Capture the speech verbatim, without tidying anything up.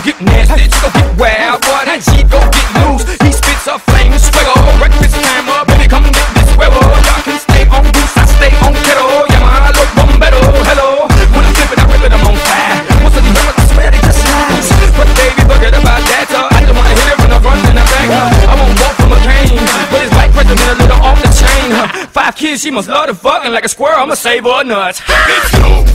gon' get nasty, she gon' get wild, boy, that G gon' get loose. He spits a flame and swagger, breakfast time up, baby, come get this weather. Y'all can stay on goose, I stay on kettle. Yeah, my look bombero, hello. When I'm flipping, I rip it, I'm on fire. Most of these women, I swear they just lies. But baby, forget about that, uh, I just wanna hit it from the front and the back. uh, I won't walk from a cane, but his white pressure me a little off the chain. uh, Five kids, she must love the fucking like a squirrel, I'ma save her nuts. Let's go.